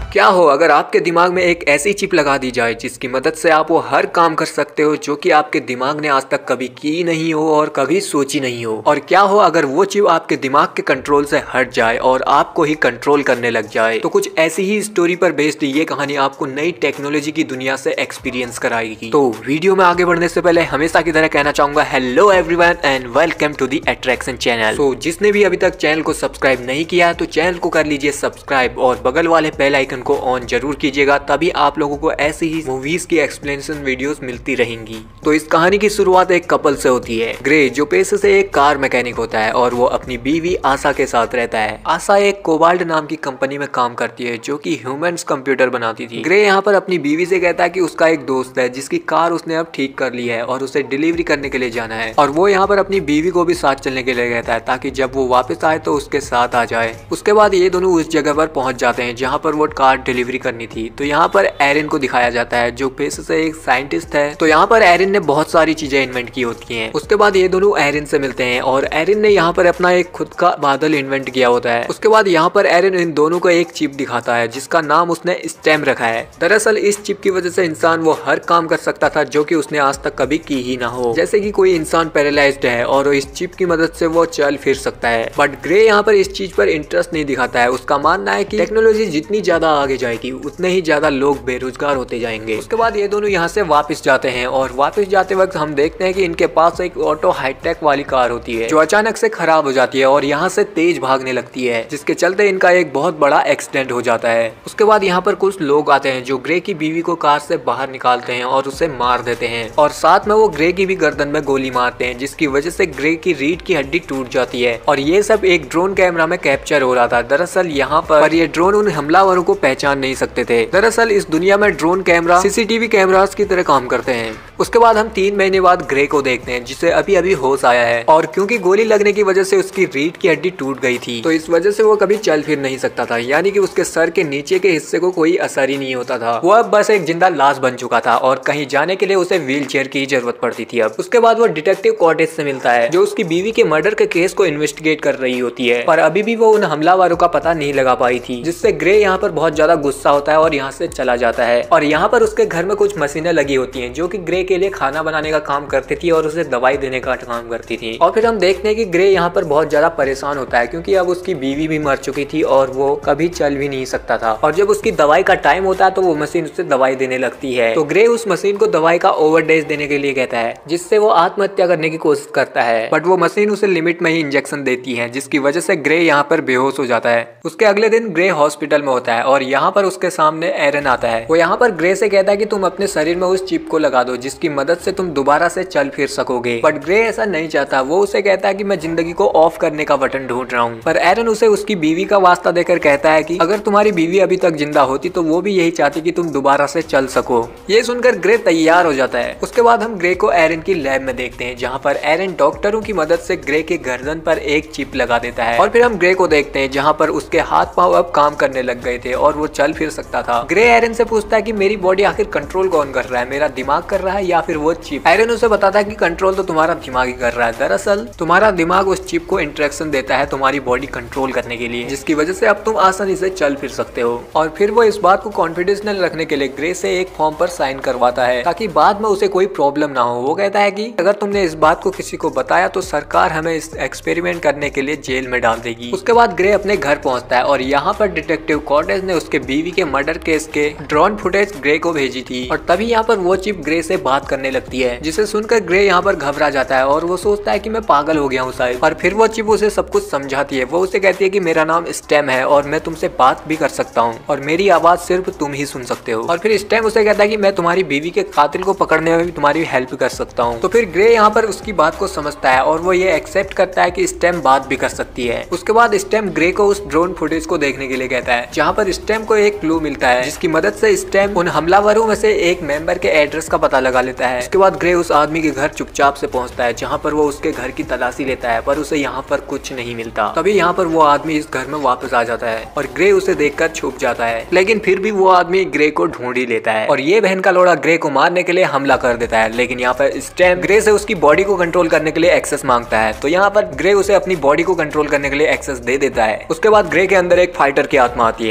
क्या हो अगर आपके दिमाग में एक ऐसी चिप लगा दी जाए जिसकी मदद से आप वो हर काम कर सकते हो जो कि आपके दिमाग ने आज तक कभी की नहीं हो और कभी सोची नहीं हो। और क्या हो अगर वो चिप आपके दिमाग के कंट्रोल से हट जाए और आपको ही कंट्रोल करने लग जाए। तो कुछ ऐसी ही स्टोरी पर बेस्ड ये कहानी आपको नई टेक्नोलॉजी की दुनिया से एक्सपीरियंस कराएगी। तो वीडियो में आगे बढ़ने से पहले हमेशा की तरह कहना चाहूंगा hello everyone and welcome to the attraction channel. तो जिसने भी अभी तक चैनल को सब्सक्राइब नहीं किया तो चैनल को कर लीजिए सब्सक्राइब और बगल वाले बेल आइकन को ऑन जरूर कीजिएगा, तभी आप लोगों को ऐसी ही मूवीज की एक्सप्लेनेशन वीडियोस मिलती रहेंगी। तो इस कहानी की शुरुआत एक कपल से होती है। ग्रे जो पेशे से एक कार मैकेनिक होता है और वो अपनी बीवी आशा के साथ रहता है। आशा एक कोबाल्ट नाम की कंपनी में काम करती है जो कि ह्यूमंस कंप्यूटर बनाती थी। ग्रे यहाँ पर अपनी बीवी से कहता है कि उसका एक दोस्त है जिसकी कार उसने अब ठीक कर ली है और उसे डिलीवरी करने के लिए जाना है, और वो यहाँ पर अपनी बीवी को भी साथ चलने के लिए कहता है ताकि जब वो वापस आए तो उसके साथ आ जाए। उसके बाद ये दोनों उस जगह पर पहुंच जाते हैं जहाँ पर वो कार डिलीवरी करनी थी। तो यहाँ पर एरिन को दिखाया जाता है जो पेशे से एक साइंटिस्ट है। तो यहाँ पर एरिन ने बहुत सारी चीजें इन्वेंट की होती हैं। उसके बाद ये दोनों एरिन से मिलते हैं और एरिन ने यहाँ पर अपना एक खुद का बादल इन्वेंट किया होता है। उसके बाद यहाँ पर एरिन इन दोनों को एक चिप दिखाता है जिसका नाम उसने स्टेम रखा है। दरअसल इस चिप की वजह से इंसान वो हर काम कर सकता था जो कि उसने आज तक कभी की ही ना हो। जैसे कि कोई इंसान पैरालाइज्ड है और इस चिप की मदद से वो चल फिर सकता है। बट ग्रे यहाँ पर इस चीज पर इंटरेस्ट नहीं दिखाता है। उसका मानना है कि टेक्नोलॉजी जितनी ज्यादा आगे जाएगी उतने ही ज्यादा लोग बेरोजगार होते जाएंगे। उसके बाद ये दोनों यहाँ से वापस जाते हैं और वापस जाते वक्त हम देखते हैं कि इनके पास एक ऑटो हाईटेक वाली कार होती है जो अचानक से खराब हो जाती है और यहाँ से तेज भागने लगती है, जिसके चलते इनका एक बहुत बड़ा एक्सीडेंट हो जाता है। उसके बाद यहाँ पर कुछ लोग आते हैं जो ग्रे की बीवी को कार से बाहर निकालते हैं और उसे मार देते हैं, और साथ में वो ग्रे की भी गर्दन में गोली मारते हैं जिसकी वजह से ग्रे की रीढ़ की हड्डी टूट जाती है। और ये सब एक ड्रोन कैमरा में कैप्चर हो रहा था। दरअसल यहाँ पर ये ड्रोन उन हमलावरों को पहचान नहीं सकते थे। दरअसल इस दुनिया में ड्रोन कैमरा सीसीटीवी कैमरास की तरह काम करते हैं। उसके बाद हम 3 महीने बाद ग्रे को देखते हैं जिसे अभी अभी होश आया है, और क्योंकि गोली लगने की वजह से उसकी रीढ़ की हड्डी टूट गई थी तो इस वजह से वो कभी चल फिर नहीं सकता था, यानी कि उसके सर के नीचे के हिस्से को कोई असर ही नहीं होता था। वो अब बस एक जिंदा लाश बन चुका था और कहीं जाने के लिए उसे व्हील चेयर की जरूरत पड़ती थी अब। उसके बाद वो डिटेक्टिव कॉर्टेज से मिलता है जो उसकी बीवी के मर्डर के केस को इन्वेस्टिगेट कर रही होती है, पर अभी भी वो उन हमलावरों का पता नहीं लगा पाई थी, जिससे ग्रे यहाँ पर बहुत ज्यादा गुस्सा होता है और यहाँ से चला जाता है। और यहाँ पर उसके घर में कुछ मशीनें लगी होती हैं जो कि ग्रे के लिए खाना बनाने का काम करती थी और उसे दवाई देने का काम करती थी। और फिर हम देखते हैं कि ग्रे यहाँ पर बहुत ज्यादा परेशान होता है क्योंकि अब उसकी बीवी भी मर चुकी थी और वो कभी चल भी नहीं सकता था। और जब उसकी दवाई का टाइम होता है तो वो मशीन उसे दवाई देने लगती है। तो ग्रे उस मशीन को दवाई का ओवरडोज देने के लिए कहता है जिससे वो आत्महत्या करने की कोशिश करता है, बट वो मशीन उसे लिमिट में ही इंजेक्शन देती है जिसकी वजह से ग्रे यहाँ पर बेहोश हो जाता है। उसके अगले दिन ग्रे हॉस्पिटल में होता है और यहाँ पर उसके सामने एरन आता है। वो यहाँ पर ग्रे से कहता है कि तुम अपने शरीर में उस चिप को लगा दो जिसकी मदद से तुम दोबारा से चल फिर सकोगे, बट ग्रे ऐसा नहीं चाहता। वो उसे कहता है कि मैं जिंदगी को ऑफ करने का बटन ढूंढ रहा हूँ, पर एरन उसे उसकी बीवी का वास्ता देकर कहता है कि अगर तुम्हारी बीवी अभी तक जिंदा होती तो वो भी यही चाहती कि तुम दोबारा से चल सको। ये सुनकर ग्रे तैयार हो जाता है। उसके बाद हम ग्रे को एरन की लैब में देखते हैं जहाँ पर एरन डॉक्टरों की मदद से ग्रे के गर्दन पर एक चिप लगा देता है। और फिर हम ग्रे को देखते हैं जहाँ पर उसके हाथ पांव अब काम करने लग गए थे और वो चल फिर सकता था। ग्रे एरन से पूछता है कि मेरी बॉडी आखिर कंट्रोल कौन कर रहा है, मेरा दिमाग कर रहा है या फिर वो चिप। एरन उसे बताता है कि कंट्रोल तो तुम्हारा दिमाग ही कर रहा है। दरअसल तुम्हारा दिमाग उस चिप को इंस्ट्रक्शन देता है तुम्हारी बॉडी कंट्रोल करने के लिए, जिसकी वजह से अब तुम आसानी से चल फिर सकते हो। और फिर वो इस बात को कॉन्फिडेंशियल रखने के लिए ग्रे से एक फॉर्म पर साइन करवाता है ताकि बाद में उसे कोई प्रॉब्लम ना हो। वो कहता है कि अगर तुमने इस बात को किसी को बताया तो सरकार हमें इस एक्सपेरिमेंट करने के लिए जेल में डाल देगी। उसके बाद ग्रे अपने घर पहुंचता है और यहाँ पर डिटेक्टिव कॉर्टेज ने उसके बीवी के मर्डर केस के ड्रोन फुटेज ग्रे को भेजी थी, और तभी यहाँ पर वो चिप ग्रे से बात करने लगती है, जिसे सुनकर ग्रे यहाँ पर घबरा जाता है और वो सोचता है कि मैं पागल हो गया हूँ शायद। और फिर वो चिप उसे सब कुछ समझाती है। वो उसे कहती है कि मेरा नाम स्टेम है और मैं तुमसे बात भी कर सकता हूँ और मेरी आवाज सिर्फ तुम ही सुन सकते हो। और फिर स्टेम उसे कहता है कि मैं तुम्हारी बीवी के कातिल को पकड़ने में भी तुम्हारी हेल्प कर सकता हूँ। तो फिर ग्रे यहाँ पर उसकी बात को समझता है और वो ये एक्सेप्ट करता है कि स्टेम बात भी कर सकती है। उसके बाद स्टेम ग्रे को उस ड्रोन फुटेज को देखने के लिए कहता है जहाँ पर स्टेम को एक क्लू मिलता है जिसकी मदद से स्टेम उन हमलावरों में से एक मेंबर के एड्रेस का पता लगा लेता है। उसके बाद ग्रे उस आदमी के घर चुपचाप से पहुंचता है जहाँ पर वो उसके घर की तलाशी लेता है, पर उसे यहाँ पर कुछ नहीं मिलता। तभी यहाँ पर वो आदमी इस घर में वापस आ जाता है और ग्रे उसे देखकर छुप जाता है, लेकिन फिर भी वो आदमी ग्रे को ढूंढ ही लेता है और ये बहन का लोड़ा ग्रे को मारने के लिए हमला कर देता है। लेकिन यहाँ पर स्टेम ग्रे से उसकी बॉडी को कंट्रोल करने के लिए एक्सेस मांगता है, तो यहाँ पर ग्रे उसे अपनी बॉडी को कंट्रोल करने के लिए एक्सेस दे देता है। उसके बाद ग्रे के अंदर एक फाइटर की आत्मा आती है और यहाँ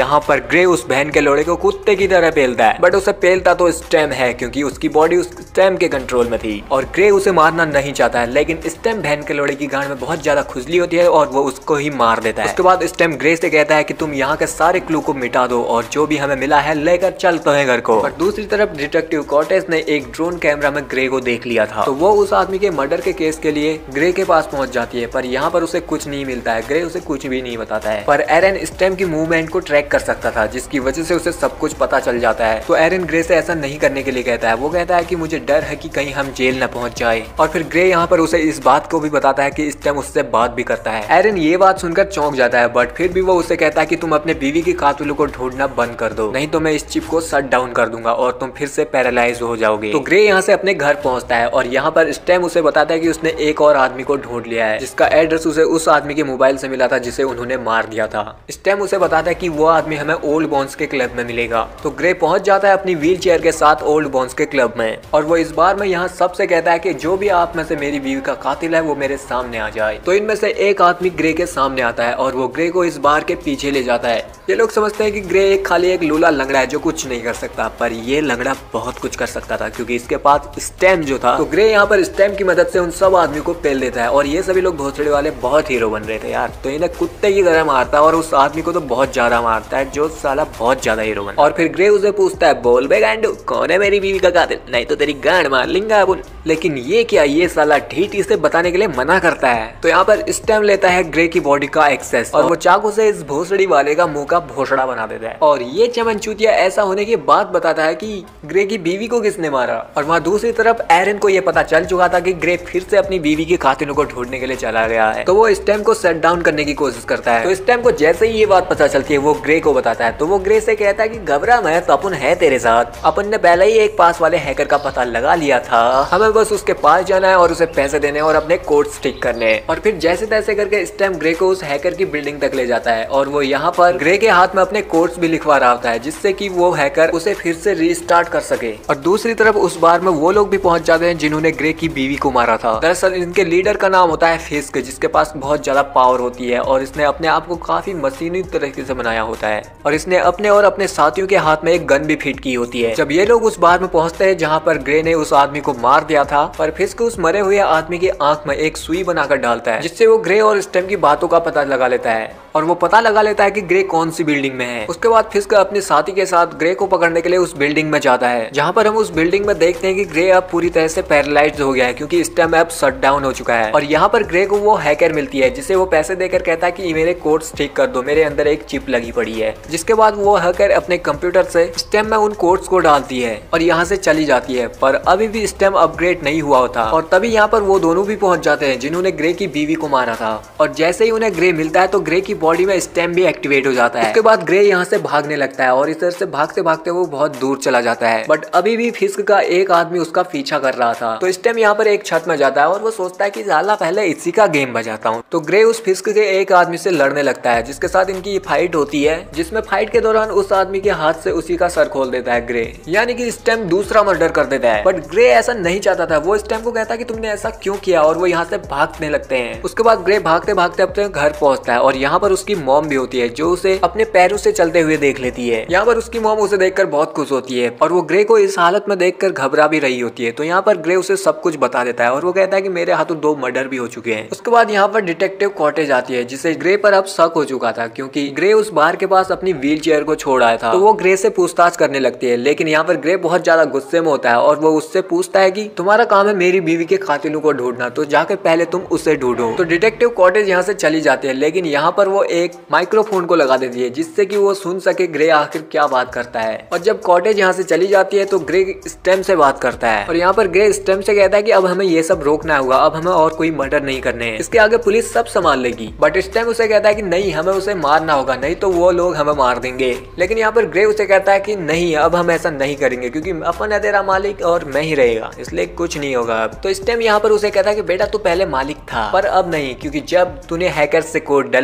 यहाँ पर ग्रे उस बहन के लोड़े को कुत्ते की तरह पेलता है, बट उसे पेलता तो स्टेम है क्योंकि उसकी बॉडी उस स्टेम के कंट्रोल में थी और ग्रे उसे मारना नहीं चाहता है, लेकिन स्टेम बहन के लोड़े की गांड में बहुत ज्यादा खुजली होती है और वो उसको ही मार देता है। उसके बाद स्टेम ग्रे से कहता है कि तुम यहाँ के सारे क्लू को मिटा दो और जो भी हमें मिला है लेकर चलते हैं घर को। पर दूसरी तरफ डिटेक्टिव कॉर्टेज ने एक ड्रोन कैमरा में ग्रे को देख लिया था, तो वो उस आदमी के मर्डर के केस के लिए ग्रे के पास पहुंच जाती है, पर यहाँ पर उसे कुछ नहीं मिलता है। ग्रे उसे कुछ भी नहीं बताता है, पर एरन स्टेम की मूवमेंट को ट्रैक कर सकता था जिसकी वजह से उसे सब कुछ पता चल जाता है। तो एरन ग्रे से ऐसा नहीं करने के लिए कहता है। वो कहता है कि मुझे डर है कि कहीं हम जेल न पहुंच जाए, और फिर ग्रे यहाँ पर उसे इस बात को भी बताता है कि स्टेम उससे बात भी करता है। एरन ये बात सुनकर चौंक जाता है, बट फिर भी वो उसे कहता है कि तुम अपने बीवी के कातिलों को ढूंढना बंद कर दो, नहीं तो मैं इस चिप को शट डाउन कर दूंगा और तुम फिर से पैरालाइज हो जाओगे। तो ग्रे यहाँ से अपने घर पहुंचता है और यहाँ पर स्टेम उसे बताता है कि उसने एक और आदमी को ढूंढ लिया है जिसका एड्रेस उसे उस आदमी के मोबाइल से मिला था जिसे उन्होंने मार दिया था। स्टेम उसे बताता है कि वो आदमी हमें ओल्ड बॉन्स के क्लब में मिलेगा। तो ग्रे पहुंच जाता है अपनी व्हील चेयर के साथ ओल्ड बॉन्स के क्लब में, और वो इस बार में यहाँ सबसे कहता है कि जो भी आप में से मेरी बीवी का कातिल है वो मेरे सामने आ जाए। तो इनमें से एक आदमी ग्रे के सामने आता है और वो ग्रे को इस बार के पीछे ले जाता है। ये लोग समझते हैं कि ग्रे खाली एक लूला लंगड़ा है जो कुछ नहीं कर सकता, पर ये लंगड़ा बहुत कुछ कर सकता था क्योंकि इसके पास स्टेम जो था। तो ग्रे यहाँ पर स्टेम की मदद से उन सब आदमी को पेल देता है, और ये सभी लोग भोसड़े वाले बहुत हीरो बन रहे थे यार। तो इन्हें कुत्ते की तरह मारता है और उस आदमी को तो बहुत ज्यादा मारता है जो साला बहुत ज्यादा हीरो बन। और फिर ग्रे उसे पूछता है, बोल बे गांडू, कौन है मेरी बीवी का कातिल, नहीं तो तेरी गांड मार लेंगे अपन। लेकिन ये क्या, ये साला ढीठ इसे बताने के लिए मना करता है। तो यहाँ पर स्टेम लेता है ग्रे की बॉडी का एक्सेस और वो चाकू से इस भोसड़ी वाले का मुंह का भोसड़ा बना देता है। और ये चमन चूतिया ऐसा होने की बात बताता है कि ग्रे की बीवी को किसने मारा। और वहाँ दूसरी तरफ एरन को ये पता चल चुका था कि ग्रे फिर से अपनी बीवी के कातिलों को ढूंढने के लिए चला गया है। तो वो स्टेम को शट डाउन करने की कोशिश करता है। तो स्टेम को जैसे ही ये बात पता चलती है वो ग्रे को बताता है। तो वो ग्रे से कहता है कि घबरा मत, अपन है तेरे साथ, अपन ने पहले ही एक पास वाले हैकर का पता लगा लिया था, हमें बस उसके पास जाना है और उसे पैसे देने और अपने कोड स्टिक करने। और फिर जैसे तैसे करके स्टेम ग्रे को उस हैकर की बिल्डिंग तक ले जाता है और वो यहाँ पर ग्रे के हाथ में अपने कोड्स भी लिखवा रहा होता है जिससे कि वो हैकर उसे फिर से रीस्टार्ट कर सके। और दूसरी तरफ उस बार में वो लोग भी पहुंच जाते हैं जिन्होंने ग्रे की बीवी को मारा था। दरअसल इनके लीडर का नाम होता है फिस्क, जिसके पास बहुत ज्यादा पावर होती है और इसने अपने आप को काफी मशीनी तरीके से बनाया होता है, और इसने अपने और अपने साथियों के हाथ में एक गन भी फिट की होती है। जब ये लोग उस बार में पहुंचते हैं जहाँ पर ग्रे ने उस आदमी को मार दिया था, पर फिस्क उस मरे हुए आदमी की आंख में एक सुई बनाकर डालता है जिससे वो ग्रे और स्टेम की बातों का पता लगा लेता है, और वो पता लगा लेता है कि ग्रे कौन सी बिल्डिंग में है। उसके बाद फिस्क अपने साथी के साथ ग्रे को पकड़ने के लिए उस बिल्डिंग में जाता है, जहाँ पर हम उस बिल्डिंग में देखते हैं कि ग्रे अब पूरी तरह से पैरालाइज्ड हो गया है क्योंकि स्टेम अब शट डाउन हो चुका है। और यहाँ पर ग्रे को वो हैकर मिलती है जिसे वो पैसे देकर कहता है कि मेरे कोड्स ठीक कर दो, मेरे अंदर एक चिप लगी पड़ी है। जिसके बाद वो हैकर अपने कंप्यूटर से स्टेम में उन कोड्स को डालती है और यहाँ से चली जाती है, पर अभी भी स्टेम अपग्रेड नहीं हुआ होता। और तभी यहाँ पर वो दोनों भी पहुंच जाते हैं जिन्होंने ग्रे की बीवी को मारा था, और जैसे ही उन्हें ग्रे मिलता है तो ग्रे की बॉडी में स्टेम भी एक्टिवेट हो जाता है। उसके बाद ग्रे यहाँ से भागने लगता है और इस तरह से भागते भागते वो बहुत दूर चला जाता है, बट अभी भी फिस्क का एक आदमी उसका पीछा कर रहा था। तो स्टेम यहाँ पर एक छत में जाता है और वो सोचता है कि साला पहले इसी का गेम बजाता हूँ। तो ग्रे उस फिस्क के एक आदमी से लड़ने लगता है जिसके साथ इनकी फाइट होती है, जिसमें फाइट के दौरान उस आदमी के हाथ से उसी का सर खोल देता है ग्रे, यानी कि स्टेम दूसरा मर्डर कर देता है। बट ग्रे ऐसा नहीं चाहता था, वो स्टेम को कहता है कि तुमने ऐसा क्यों किया, और वो यहाँ से भागने लगते हैं। उसके बाद ग्रे भागते भागते अपने घर पहुंचता है और यहाँ पर उसकी मॉम भी होती है जो उसे अपने पैरों से चलते हुए देख लेती है। यहाँ पर उसकी मॉम उसे देखकर बहुत खुश होती है और वो ग्रे को इस हालत में देखकर घबरा भी रही होती है। तो यहाँ पर ग्रे उसे सब कुछ बता देता है और वो कहता है कि मेरे हाथों 2 मर्डर भी हो चुके हैं। उसके बाद यहाँ पर डिटेक्टिव कॉटेज आती है जिसे ग्रे पर अब शक हो चुका था क्योंकि ग्रे उस बार के पास अपनी व्हील चेयर को छोड़ आया था। तो वो ग्रे से पूछताछ करने लगती है, लेकिन यहाँ पर ग्रे बहुत ज्यादा गुस्से में होता है और वो उससे पूछता है कि तुम्हारा काम है मेरी बीवी के कातिलों को ढूंढना, तो जाकर पहले तुम उसे ढूंढो। तो डिटेक्टिव कॉटेज यहाँ से चली जाती है, लेकिन यहाँ पर वो एक माइक्रोफोन को लगा देती है जिससे कि वो सुन सके ग्रे आखिर क्या बात करता है। और जब कॉटेज यहाँ से चली जाती है तो ग्रे स्टेम से बात करता है और यहाँ पर ग्रे स्टेम से कहता है कि अब हमें ये सब रोकना होगा, अब हमें और कोई मर्डर नहीं करने हैं, इसके आगे पुलिस सब संभाल लेगी। बट स्टेम उसे कहता है कि नहीं, हमें उसे मारना होगा, नहीं तो वो लोग हमें मार देंगे। लेकिन यहाँ पर ग्रे उसे कहता है कि नहीं, अब हम ऐसा नहीं करेंगे क्योंकि अपन है तेरा मालिक और मैं ही रहेगा, इसलिए कुछ नहीं होगा अब। तो स्टेम यहाँ पर उसे कहता है कि बेटा तू पहले मालिक था पर अब नहीं, क्योंकि जब तूने हैकर से कोड डलवाए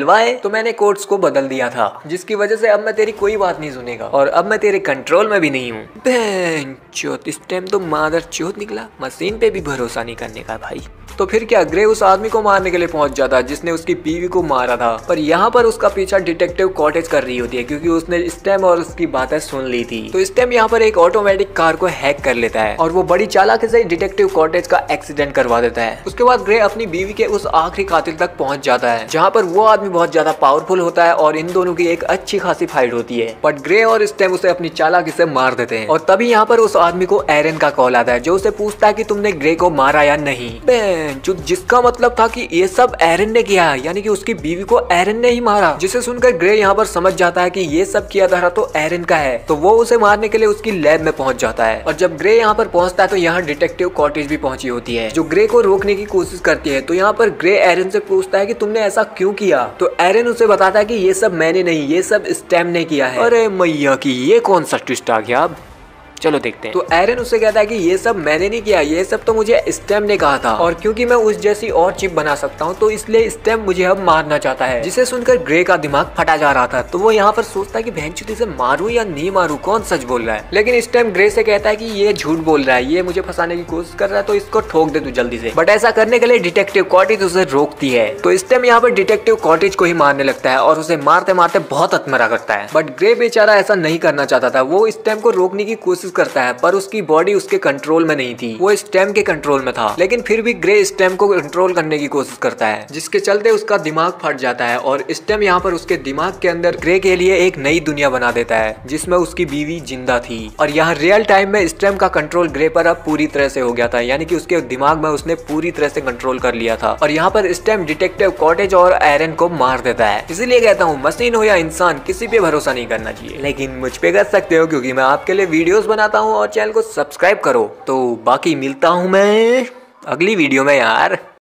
तो मैंने कोड्स को बदल दिया था, जिसकी वजह से अब मैं तेरी कोई बात नहीं सुनेगा और अब मैं तेरे कंट्रोल में भी नहीं हूँ। बेंचोद, इस टाइम तो मादर चोद निकला, मशीन पे भी भरोसा नहीं करने का भाई। तो फिर क्या, ग्रे उस आदमी को मारने के लिए पहुंच जाता है जिसने उसकी बीवी को मारा था, पर यहाँ पर उसका पीछा डिटेक्टिव कॉटेज कर रही होती है क्योंकि उसने स्टेम और उसकी बातें सुन ली थी। तो स्टेम यहाँ पर एक ऑटोमेटिक कार को हैक कर लेता है और वो बड़ी चालाकी से डिटेक्टिव कॉटेज का एक्सीडेंट करवा देता है। उसके बाद ग्रे अपनी बीवी के उस आखिरी कातिल तक पहुंच जाता है जहाँ पर वो आदमी बहुत ज्यादा पावरफुल होता है और इन दोनों की एक अच्छी खासी फाइट होती है, बट ग्रे और स्टेम उसे अपनी चालाकी से मार देते हैं। और तभी यहाँ पर उस आदमी को एरन का कॉल आता है जो उसे पूछता है कि तुमने ग्रे को मारा या नहीं। जिसका मतलब था कि ये सब एरन ने किया, यानी कि उसकी बीवी को एरन ने ही मारा, जिसे सुनकर ग्रे यहाँ पर समझ जाता है कि ये सब किया था तो एरन का है। तो वो उसे मारने के लिए उसकी लैब में पहुंच जाता है और जब ग्रे यहाँ पर पहुंचता है तो यहाँ डिटेक्टिव कॉटेज भी पहुंची होती है जो ग्रे को रोकने की कोशिश करती है। तो यहाँ पर ग्रे एरन से पूछता है कि तुमने ऐसा क्यों किया, तो एरन उसे बताता है कि ये सब मैंने नहीं, ये सब स्टेम ने किया है। अरे मैया की, ये कौन सा ट्विस्ट आ गया अब, चलो देखते हैं। तो एरन उससे कहता है कि ये सब मैंने नहीं किया, ये सब तो मुझे स्टेम ने कहा था और क्योंकि मैं उस जैसी और चिप बना सकता हूँ तो इसलिए स्टेम मुझे अब मारना चाहता है। जिसे सुनकर ग्रे का दिमाग फटा जा रहा था। तो वो यहाँ पर सोचता है कि बहनचोद से मारूं या नहीं मारूं, कौन सच बोल रहा है। लेकिन स्टेम ग्रे से कहता है कि ये झूठ बोल रहा है, ये मुझे फंसाने की कोशिश कर रहा है, तो इसको ठोक दे तू जल्दी से। बट ऐसा करने के लिए डिटेक्टिव कॉटेज उसे रोकती है। तो स्टेम यहाँ पर डिटेक्टिव कॉटेज को ही मारने लगता है और उसे मारते मारते बहुत अतमरा करता है। बट ग्रे बेचारा ऐसा नहीं करना चाहता था, वो स्टेम को रोकने की कोशिश करता है पर उसकी बॉडी उसके कंट्रोल में नहीं थी, वो स्टेम के कंट्रोल में था। लेकिन फिर भी ग्रे स्टेम को कंट्रोल करने की कोशिश करता है जिसके चलते उसका दिमाग फट जाता है और स्टेम यहाँ पर उसके दिमाग के अंदर ग्रे के लिए एक नई दुनिया बना देता है जिसमें उसकी बीवी जिंदा थी। और यहाँ रियल टाइम में स्टेम का कंट्रोल ग्रे पर अब पूरी तरह से हो गया था, यानी कि उसके दिमाग में उसने पूरी तरह से कंट्रोल कर लिया था। और यहाँ पर स्टेम डिटेक्टिव कॉटेज और एरन को मार देता है। इसीलिए कहता हूँ मशीन हो या इंसान, किसी पे भरोसा नहीं करना चाहिए, लेकिन मुझ पे कर सकते हो क्योंकि मैं आपके लिए वीडियोस बनाता हूँ और चैनल को सब्सक्राइब करो। तो बाकी मिलता हूँ मैं अगली वीडियो में यार।